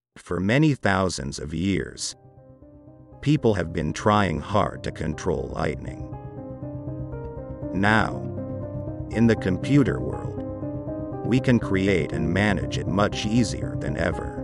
For many thousands of years, people have been trying hard to control lightning. Now, in the computer world, we can create and manage it much easier than ever.